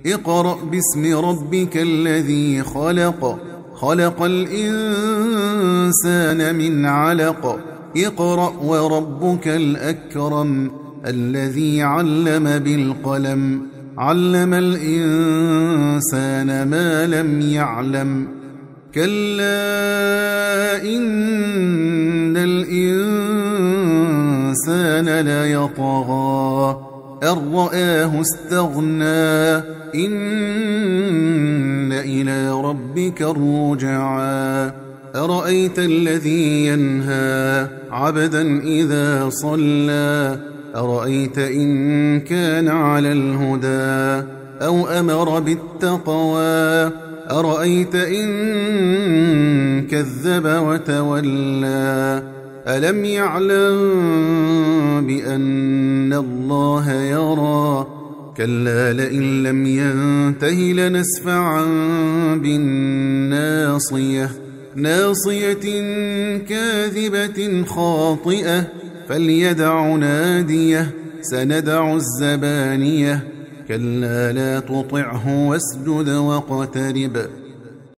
اقرأ باسم ربك الذي خلق خلق الإنسان من علق اقرأ وربك الأكرم الذي علم بالقلم علم الإنسان ما لم يعلم كلا إن الإنسان ليطغى أن رآه استغنى إن إلى ربك الرجعى أرأيت الذي ينهى عبدا إذا صلى أرأيت إن كان على الهدى أو أمر بالتقوى أرأيت إن كذب وتولى ألم يعلم بأن الله يرى كلا لئن لم ينته لنسفعا بالناصية ناصية كاذبة خاطئة فليدع ناديه سندع الزبانية كلا لا تطعه واسجد واقترب